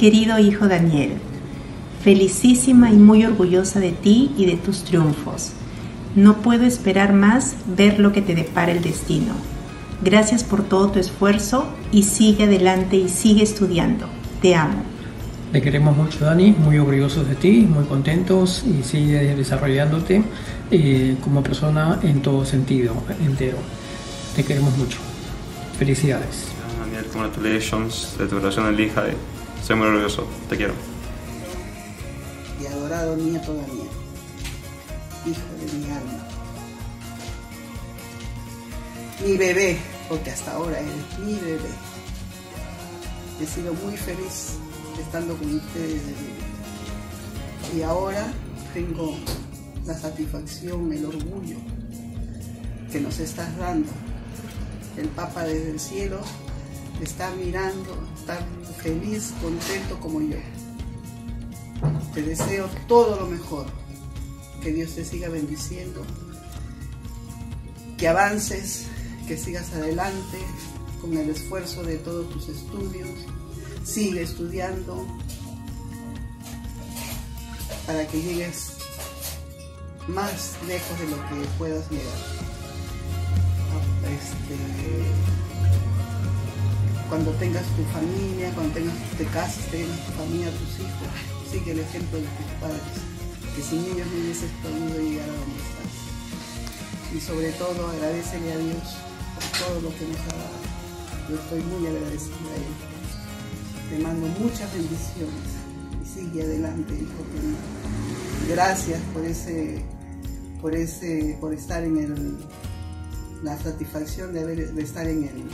Querido hijo Daniel, felicísima y muy orgullosa de ti y de tus triunfos. No puedo esperar más ver lo que te depara el destino. Gracias por todo tu esfuerzo y sigue adelante y sigue estudiando. Te amo. Te queremos mucho, Dani, muy orgullosos de ti, muy contentos y sigue desarrollándote como persona en todo sentido, entero. Te queremos mucho. Felicidades. Daniel, congratulations de tu relación en hija. Soy muy orgulloso, te quiero. Y adorado nieto Daniel, hijo de mi alma. Mi bebé, porque hasta ahora eres mi bebé. He sido muy feliz estando con ustedes y ahora tengo la satisfacción, el orgullo que nos estás dando. El Papa desde el cielo te está mirando, está feliz, contento como yo. Te deseo todo lo mejor, que Dios te siga bendiciendo, que avances, que sigas adelante con el esfuerzo de todos tus estudios. Sigue estudiando para que llegues más lejos de lo que puedas llegar. Cuando tengas tu familia, cuando te cases, tengas tu familia, tus hijos, sigue el ejemplo de tus padres, que sin ellos no hubieses podido llegar a donde estás. Y sobre todo agradecele a Dios por todo lo que nos ha dado. Yo estoy muy agradecida a Él. Te mando muchas bendiciones y sigue adelante, hijo mío. Gracias por estar en la satisfacción de estar en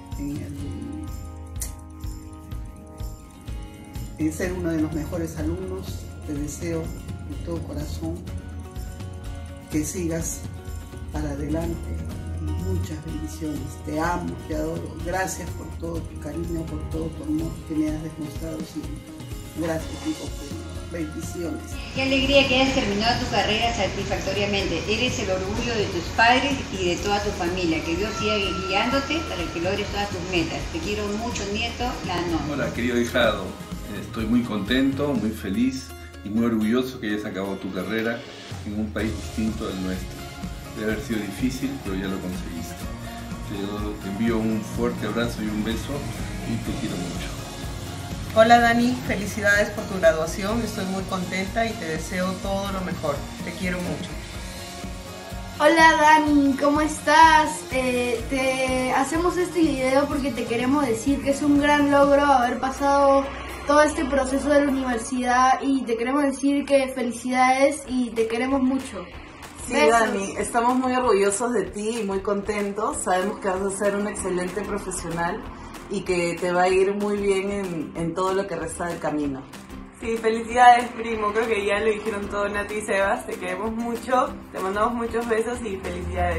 ser uno de los mejores alumnos. Te deseo de todo corazón que sigas para adelante y muchas bendiciones. Te amo, te adoro. Gracias por todo tu cariño, por todo tu amor que me has demostrado siempre. Gracias, hijo. Bendiciones. Qué alegría que hayas terminado tu carrera satisfactoriamente. Eres el orgullo de tus padres y de toda tu familia. Que Dios siga guiándote para que logres todas tus metas. Te quiero mucho, nieto Lano. Hola, querido hijado. Estoy muy contento, muy feliz y muy orgulloso que hayas acabado tu carrera en un país distinto al nuestro. Debe haber sido difícil, pero ya lo conseguiste. Te envío un fuerte abrazo y un beso y te quiero mucho. Hola Dani, felicidades por tu graduación, estoy muy contenta y te deseo todo lo mejor. Te quiero mucho. Hola Dani, ¿cómo estás? Te hacemos este video porque te queremos decir que es un gran logro haber pasado todo este proceso de la universidad y te queremos decir que felicidades y te queremos mucho. Sí, Besos. Dani, estamos muy orgullosos de ti y muy contentos. Sabemos que vas a ser un excelente profesional y que te va a ir muy bien en todo lo que resta del camino. Sí, felicidades primo, creo que ya lo dijeron todo Nati y Sebas, te queremos mucho, te mandamos muchos besos y felicidades.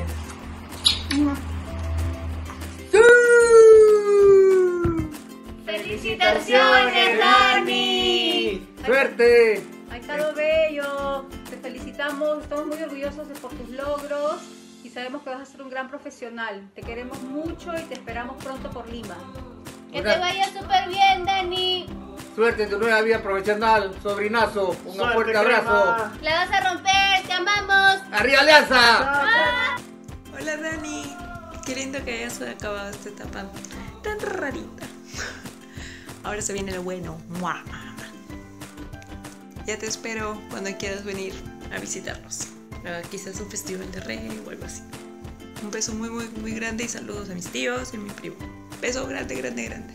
¡Felicitaciones, Dani! ¡Suerte! Ha estado bello, te felicitamos, estamos muy orgullosos por tus logros y sabemos que vas a ser un gran profesional. Te queremos mucho y te esperamos pronto por Lima. Que te vaya súper bien, Dani. Suerte en tu nueva vida profesional, sobrinazo. Un fuerte abrazo. La vas a romper, te amamos. ¡Arriba Alianza! ¡Ah! Hola Dani, qué lindo que hayas acabado esta etapa tan rarita. Ahora se viene lo bueno. ¡Mua! Ya te espero cuando quieras venir a visitarnos. Quizás un festival de reggae o algo así. Un beso muy, muy, muy grande y saludos a mis tíos y a mi primo. Beso grande, grande, grande.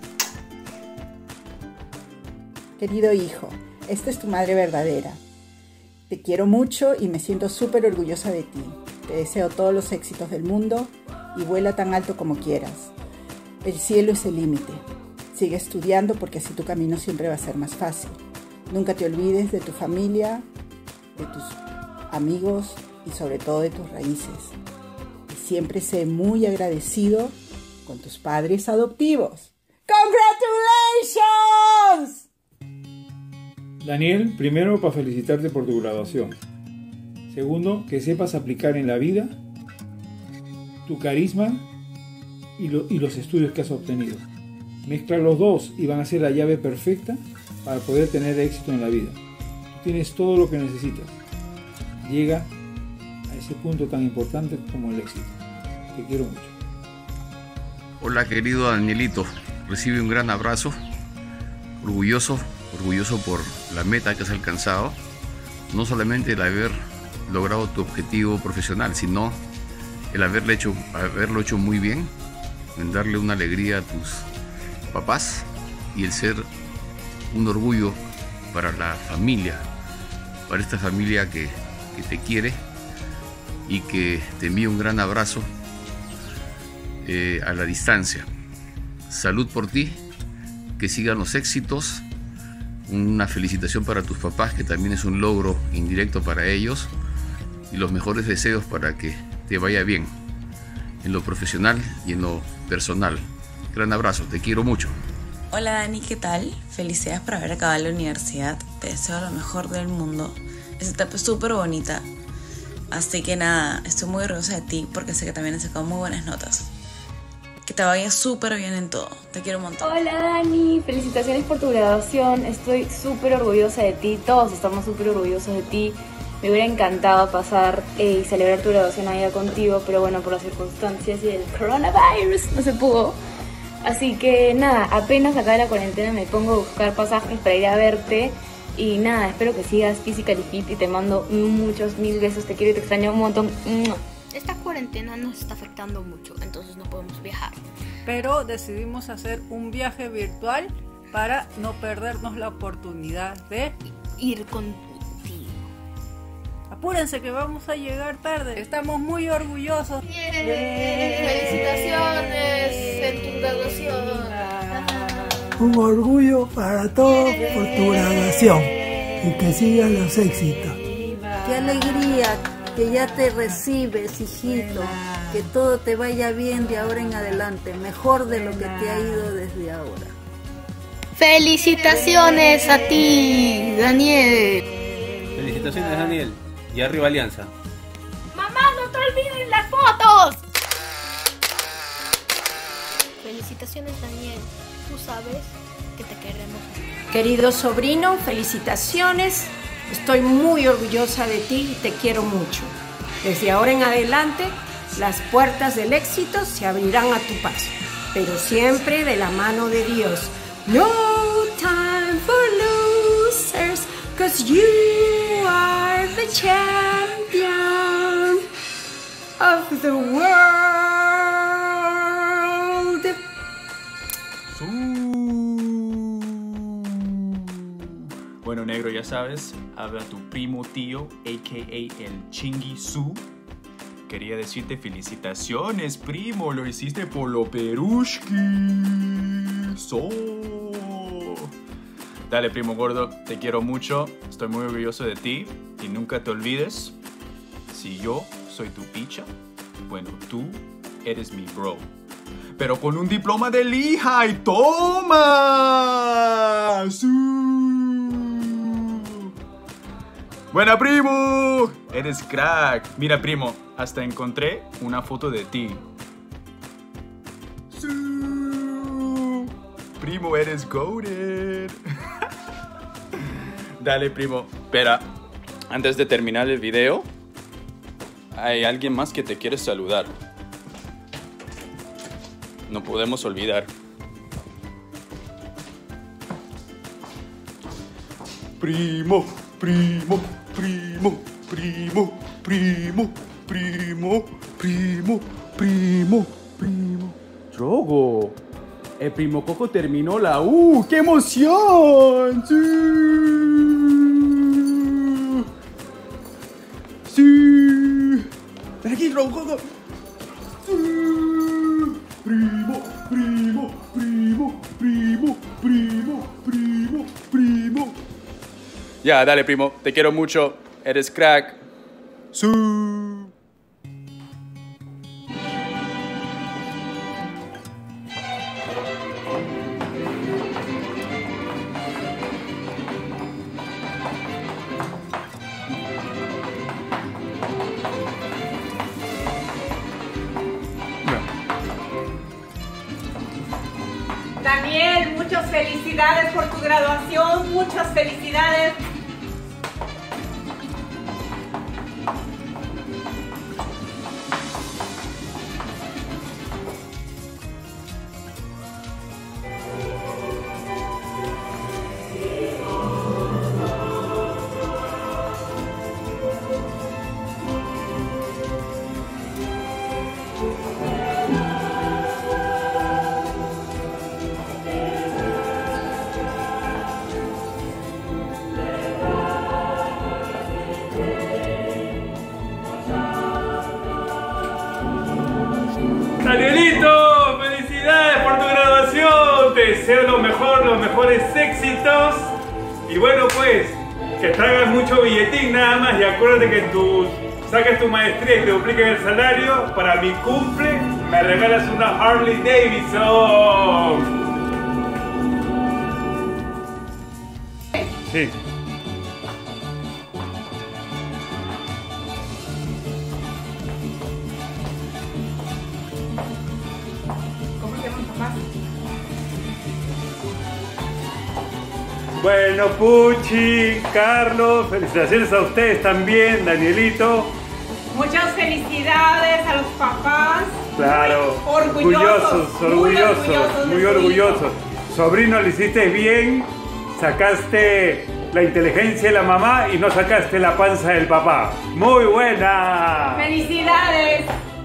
Querido hijo, esta es tu madre verdadera. Te quiero mucho y me siento súper orgullosa de ti. Te deseo todos los éxitos del mundo y vuela tan alto como quieras. El cielo es el límite. Sigue estudiando porque así tu camino siempre va a ser más fácil. Nunca te olvides de tu familia, de tus amigos y sobre todo de tus raíces. Y siempre sé muy agradecido con tus padres adoptivos. ¡Congratulations! Daniel, primero para felicitarte por tu graduación. Segundo, que sepas aplicar en la vida tu carisma y los estudios que has obtenido. Mezcla los dos y van a ser la llave perfecta para poder tener éxito en la vida. Tú tienes todo lo que necesitas. Llega a ese punto tan importante como el éxito. Te quiero mucho. Hola querido Danielito, recibe un gran abrazo, orgulloso por la meta que has alcanzado, no solamente el haber logrado tu objetivo profesional, sino el haberlo hecho muy bien, en darle una alegría a tus papás y el ser un orgullo para la familia, para esta familia que te quiere y que te envía un gran abrazo a la distancia. Salud por ti, que sigan los éxitos, una felicitación para tus papás, que también es un logro indirecto para ellos, y los mejores deseos para que te vaya bien en lo profesional y en lo personal. Gran abrazo, te quiero mucho. Hola Dani, ¿qué tal? Felicidades por haber acabado la universidad, te deseo lo mejor del mundo. Esta etapa es súper bonita, así que nada, estoy muy orgullosa de ti porque sé que también has sacado muy buenas notas. Que te vaya súper bien en todo, te quiero un montón. Hola Dani, felicitaciones por tu graduación, estoy súper orgullosa de ti, todos estamos súper orgullosos de ti. Me hubiera encantado pasar y celebrar tu graduación allá contigo, pero bueno, por las circunstancias y el coronavirus no se pudo. Así que nada, apenas acabe la cuarentena me pongo a buscar pasajes para ir a verte. Y nada, espero que sigas physically fit y te mando muchos mil besos, te quiero y te extraño un montón. Esta cuarentena nos está afectando mucho, entonces no podemos viajar. Pero decidimos hacer un viaje virtual para no perdernos la oportunidad de ir contigo. Apúrense que vamos a llegar tarde, estamos muy orgullosos. Felicitaciones en tu graduación. Un orgullo para todos por tu graduación y que sigan los éxitos. Qué alegría que ya te recibes, hijito, que todo te vaya bien de ahora en adelante, mejor de lo que te ha ido desde ahora. Felicitaciones a ti, Daniel. Felicitaciones, Daniel. Y arriba Alianza. Mamá, no te olvides las fotos. Felicitaciones, Daniel. Tú sabes que te queremos. Querido sobrino, felicitaciones. Estoy muy orgullosa de ti y te quiero mucho. Desde ahora en adelante, las puertas del éxito se abrirán a tu paso, pero siempre de la mano de Dios. No time for losers, 'cause you are the champion of the world. Bueno, negro, ya sabes, habla tu primo tío, a.k.a. el Chingui Su. Quería decirte felicitaciones, primo, lo hiciste por lo perushki. Dale, primo gordo, te quiero mucho, estoy muy orgulloso de ti y nunca te olvides, si yo soy tu picha, bueno, tú eres mi bro. Pero con un diploma de Lehigh, ¡toma! ¡Sí! ¡Buena, primo! Eres crack. Mira, primo, hasta encontré una foto de ti. ¡Sí! Primo, eres goated. Dale, primo. Espera, antes de terminar el video, hay alguien más que te quiere saludar. No podemos olvidar. Primo, primo, primo, primo, primo, primo, primo, primo, primo. Drogo, el primo Coco terminó la U. ¡Qué emoción! ¡Sí! ¡Sí! ¡Ven aquí, Drogo Coco! ¡Sí! Primo, primo, primo, primo, primo, primo, primo. Ya, dale, primo. Te quiero mucho. Eres crack. Sí. Daniel, muchas Muchas felicidades por tu graduación, muchas felicidades. Danielito, felicidades por tu graduación, te deseo lo mejor, los mejores éxitos y bueno pues, que traigas mucho billetín nada más y acuérdate que saques tu maestría y te dupliquen el salario, para mi cumple me regalas una Harley Davidson. Sí. Bueno, Puchi, Carlos, felicitaciones a ustedes también, Danielito. Muchas felicidades a los papás. Claro, Muy orgullosos. Sobrino, lo hiciste bien, sacaste la inteligencia de la mamá y no sacaste la panza del papá. ¡Muy buena! ¡Felicidades!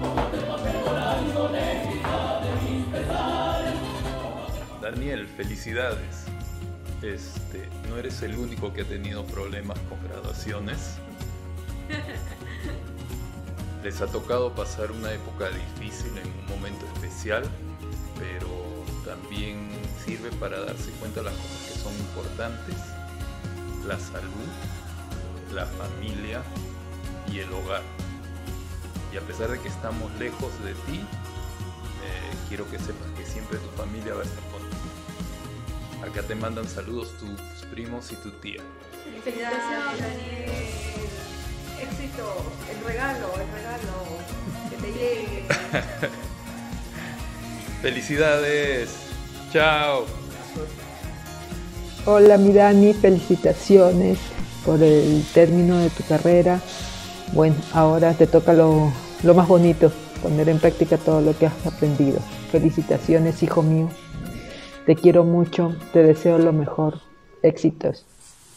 Daniel, felicidades. No eres el único que ha tenido problemas con graduaciones. Les ha tocado pasar una época difícil en un momento especial, pero también sirve para darse cuenta de las cosas que son importantes: la salud, la familia y el hogar. Y a pesar de que estamos lejos de ti, quiero que sepas que siempre tu familia va a estar contigo. Acá te mandan saludos tus primos y tu tía. Felicidades, Daniel. Éxito, el regalo, que te llegue. Felicidades. Chao. Hola, mi Dani, felicitaciones por el término de tu carrera. Bueno, ahora te toca lo más bonito, poner en práctica todo lo que has aprendido. Felicitaciones, hijo mío. Te quiero mucho, te deseo lo mejor. Éxitos.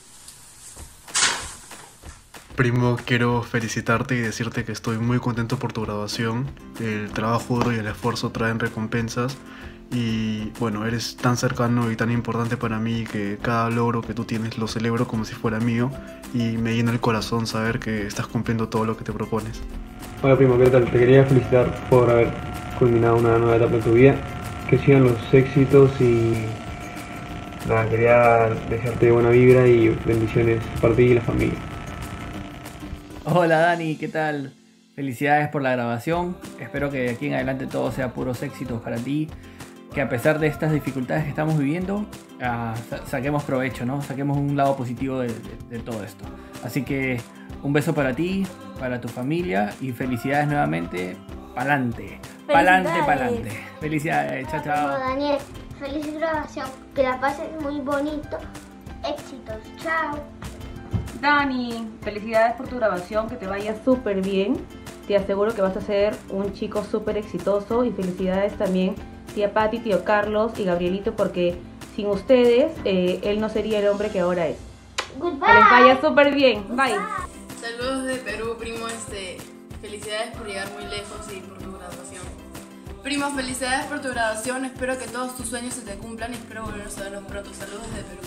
Primo, quiero felicitarte y decirte que estoy muy contento por tu graduación. El trabajo duro y el esfuerzo traen recompensas. Y bueno, eres tan cercano y tan importante para mí que cada logro que tú tienes lo celebro como si fuera mío. Y me llena el corazón saber que estás cumpliendo todo lo que te propones. Hola primo, ¿qué tal? Te quería felicitar por haber culminado una nueva etapa en tu vida. Que sigan los éxitos y nada, quería desearte buena vibra y bendiciones para ti y la familia. Hola Dani, ¿qué tal? Felicidades por la grabación. Espero que de aquí en adelante todo sea puros éxitos para ti. Que a pesar de estas dificultades que estamos viviendo, saquemos provecho, ¿no? Saquemos un lado positivo de todo esto. Así que un beso para ti, para tu familia y felicidades nuevamente. Pa'lante, pa'lante, pa'lante. Felicidades, chao, chao. Daniel, feliz grabación, que la pases muy bonito. Éxitos, chao. Dani, felicidades por tu grabación, que te vaya súper bien. Te aseguro que vas a ser un chico súper exitoso y felicidades también tía Patti, tío Carlos y Gabrielito, porque sin ustedes él no sería el hombre que ahora es. Goodbye. Que les vaya súper bien. Bye. Saludos de Perú, primo. Felicidades por llegar muy lejos y por tu graduación. Primo, felicidades por tu graduación. Espero que todos tus sueños se te cumplan y espero volvernos a vernos pronto. Saludos de Perú.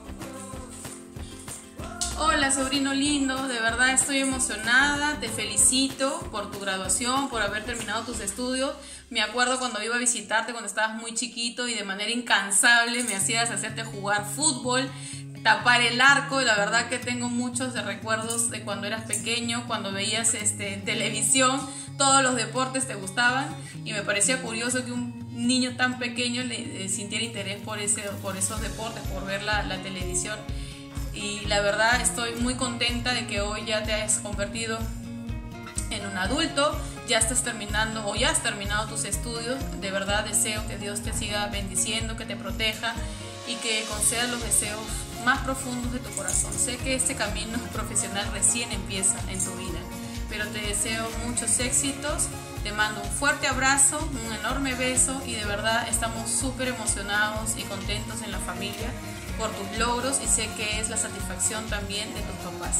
Hola, sobrino lindo, de verdad estoy emocionada, te felicito por tu graduación, por haber terminado tus estudios. Me acuerdo cuando iba a visitarte cuando estabas muy chiquito y de manera incansable me hacías hacerte jugar fútbol, tapar el arco, y la verdad que tengo muchos recuerdos de cuando eras pequeño, cuando veías televisión, todos los deportes te gustaban y me parecía curioso que un niño tan pequeño le sintiera interés por esos deportes, por ver la televisión. Y la verdad estoy muy contenta de que hoy ya te hayas convertido en un adulto, ya estás terminando o ya has terminado tus estudios. De verdad deseo que Dios te siga bendiciendo, que te proteja y que concedas los deseos más profundos de tu corazón. Sé que este camino profesional recién empieza en tu vida, pero te deseo muchos éxitos, te mando un fuerte abrazo, un enorme beso y de verdad estamos súper emocionados y contentos en la familia por tus logros y sé que es la satisfacción también de tus papás.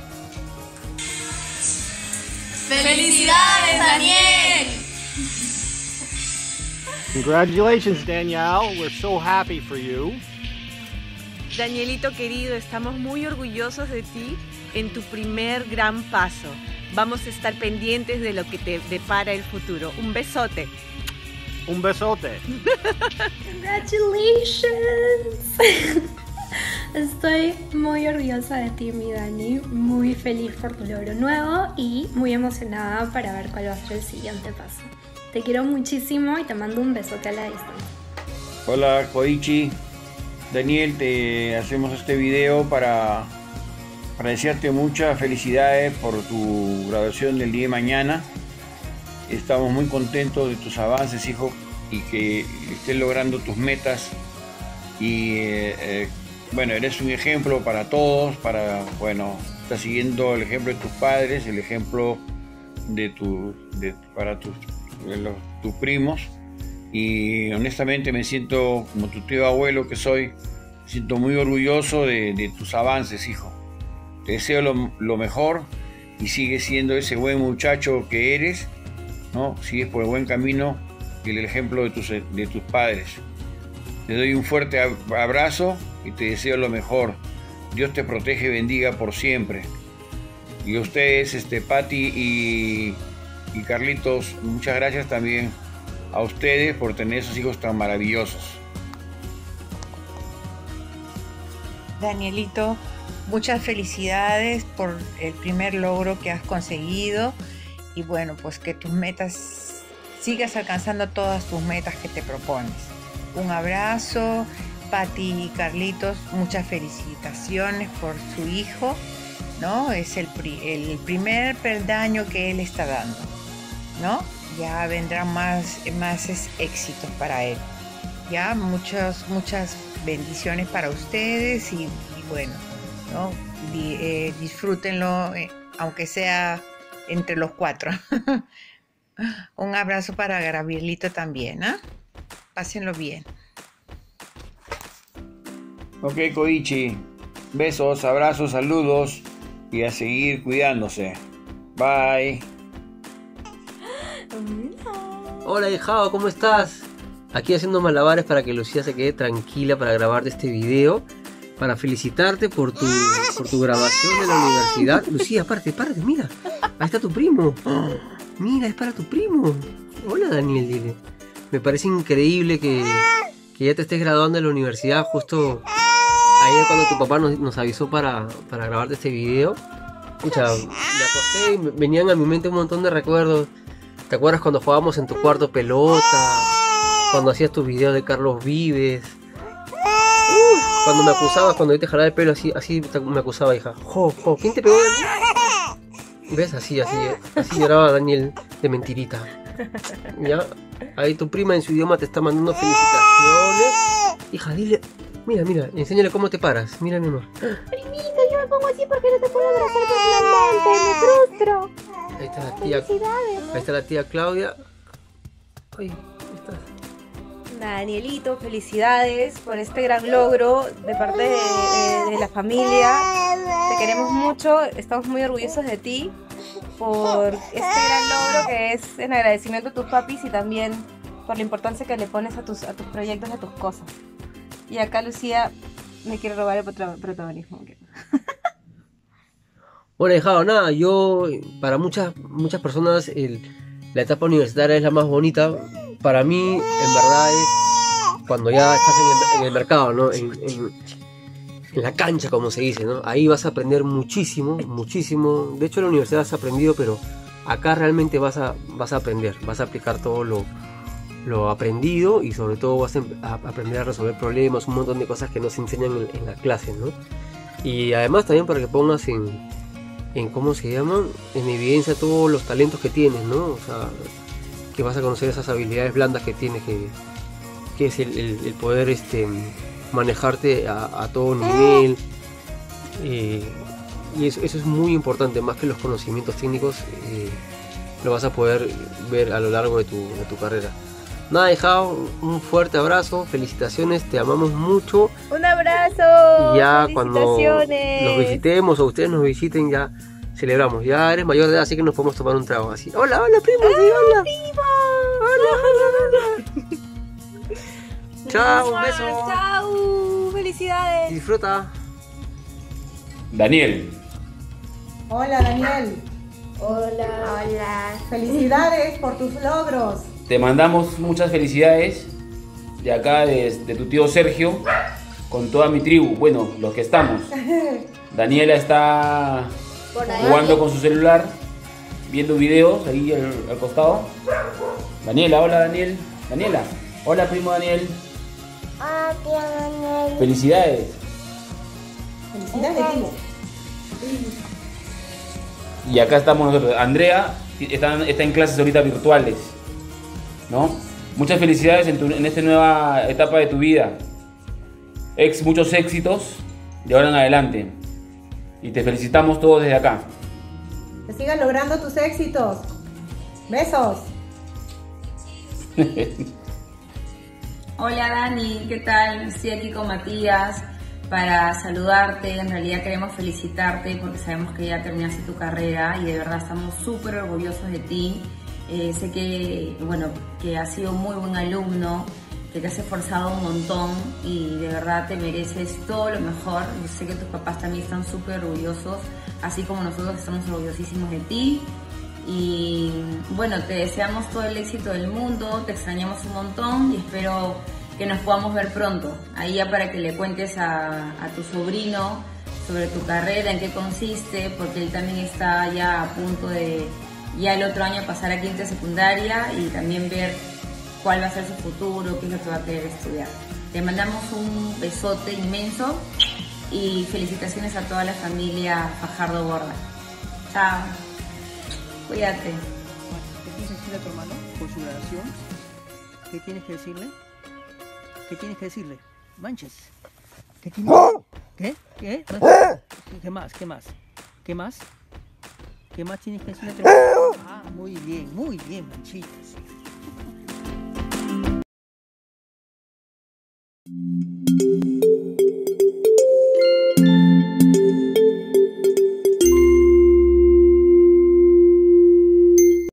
¡Felicidades, Daniel! Congratulations, Danielle. We're so happy for you. Danielito querido, estamos muy orgullosos de ti en tu primer gran paso. Vamos a estar pendientes de lo que te depara el futuro. Un besote. Un besote. Congratulations. Estoy muy orgullosa de ti, mi Dani, muy feliz por tu logro nuevo y muy emocionada para ver cuál va a ser el siguiente paso. Te quiero muchísimo y te mando un besote a la distancia. Hola, Koichi. Daniel, te hacemos este video para desearte muchas felicidades por tu graduación del día de mañana. Estamos muy contentos de tus avances, hijo, y que estés logrando tus metas. Y bueno, eres un ejemplo para todos, estás siguiendo el ejemplo de tus padres, el ejemplo para tus primos. Y honestamente me siento, como tu tío abuelo que soy, me siento muy orgulloso de tus avances, hijo. Te deseo lo mejor y sigue siendo ese buen muchacho que eres, ¿no? Sigues por el buen camino y el ejemplo de tus padres. Te doy un fuerte abrazo y te deseo lo mejor. Dios te protege y bendiga por siempre. Y a ustedes, Pati y Carlitos, muchas gracias también a ustedes por tener esos hijos tan maravillosos. Danielito, muchas felicidades por el primer logro que has conseguido y bueno, pues que tus metas, sigas alcanzando todas tus metas que te propones. Un abrazo, Pati y Carlitos, muchas felicitaciones por su hijo, ¿no? Es el primer peldaño que él está dando, ¿no? Ya vendrán más éxitos para él. Ya muchas bendiciones para ustedes y bueno, ¿no? Disfrútenlo, aunque sea entre los 4. Un abrazo para Gabrielito también, ¿eh? Pásenlo bien. Ok, Koichi. Besos, abrazos, saludos y a seguir cuidándose. Bye. Hola, hijao, ¿cómo estás? Aquí haciendo malabares para que Lucía se quede tranquila para grabarte este video, para felicitarte por tu grabación de la universidad. Lucía, párate, mira. Ahí está tu primo. Mira, es para tu primo. Hola, Daniel, dile. Me parece increíble que ya te estés graduando de la universidad justo ayer cuando tu papá nos avisó para grabarte este video. Escucha, me acosté y venían a mi mente un montón de recuerdos. ¿Te acuerdas cuando jugábamos en tu cuarto pelota? Cuando hacías tus videos de Carlos Vives. Cuando me acusabas, cuando yo te jalaba el pelo, así me acusaba, hija. ¿Quién te pegó de mí? ¿Ves? Así lloraba Daniel de mentirita. Ya, ahí tu prima en su idioma te está mandando felicitaciones. Hija, dile, mira, enséñale cómo te paras. Mira, mi amor. Primito, yo me pongo así porque no te puedo abrazar personalmente, me frustro. Ahí está la tía. Ahí está la tía Claudia. Ay, Danielito, felicidades por este gran logro de parte de la familia. Te queremos mucho, estamos muy orgullosos de ti por este gran logro que es en agradecimiento a tus papis y también por la importancia que le pones a tus proyectos, a tus cosas. Y acá Lucía me quiere robar el protagonismo. Bueno, hijado, nada, para muchas personas la etapa universitaria es la más bonita. Para mí, en verdad, es cuando ya estás en el mercado, ¿no? En la cancha, como se dice, ¿no? Ahí vas a aprender muchísimo. De hecho, en la universidad has aprendido, pero acá realmente vas a aprender. Vas a aplicar todo lo aprendido y sobre todo vas a aprender a resolver problemas, un montón de cosas que no se enseñan en la clase, ¿no? Y además también para que pongas en ¿cómo se llaman? En evidencia todos los talentos que tienes, ¿no? O sea, que vas a conocer esas habilidades blandas que tienes, que es el poder manejarte a todo nivel. Y eso es muy importante, más que los conocimientos técnicos, lo vas a poder ver a lo largo de tu carrera. Nada, Jao, un fuerte abrazo, felicitaciones, te amamos mucho. Un abrazo. Y ya cuando los visitemos o ustedes nos visiten, ya celebramos. Ya eres mayor de edad, así que nos podemos tomar un trago así. Hola, hola, primo. Hola, hola. primo. Hola. Chao, un beso. Chao, felicidades. Disfruta. Daniel. Hola, Daniel. Hola. Hola. Felicidades por tus logros. Te mandamos muchas felicidades de acá, de tu tío Sergio, con toda mi tribu, bueno, los que estamos. Daniela está jugando con su celular, viendo videos ahí al costado. Daniela, hola Daniel. Daniela, hola primo Daniel. Hola tío Daniel. Felicidades. Felicidades. Y acá estamos nosotros. Andrea está en clases ahorita virtuales, ¿no? Muchas felicidades en esta nueva etapa de tu vida. Muchos éxitos de ahora en adelante. Y te felicitamos todos desde acá. Que sigas logrando tus éxitos. Besos. Hola Dani, ¿qué tal? Estoy aquí con Matías para saludarte. En realidad queremos felicitarte porque sabemos que ya terminaste tu carrera y de verdad estamos súper orgullosos de ti. Sé que, bueno, que has sido muy buen alumno, que te has esforzado un montón y de verdad te mereces todo lo mejor. Yo sé que tus papás también están súper orgullosos, así como nosotros estamos orgullosísimos de ti. Y bueno, te deseamos todo el éxito del mundo, te extrañamos un montón y espero que nos podamos ver pronto. Ahí ya para que le cuentes a tu sobrino sobre tu carrera, en qué consiste, porque él también está ya a punto de ya el otro año pasar a quinta secundaria y también ver cuál va a ser su futuro, qué es lo que va a querer estudiar. Te mandamos un besote inmenso y felicitaciones a toda la familia Fajardo Borda. Chao. Cuídate. ¿Qué tienes que decirle a tu hermano por su graduación? ¿Qué tienes que decirle? ¿Qué tienes que decirle? Manches. ¿Qué tienes? ¿Qué? ¿Qué? ¿Qué más? ¿Qué más? ¿Qué más? ¿Qué más tienes que decirle a tu hermano? Ah, muy bien, Manchitas.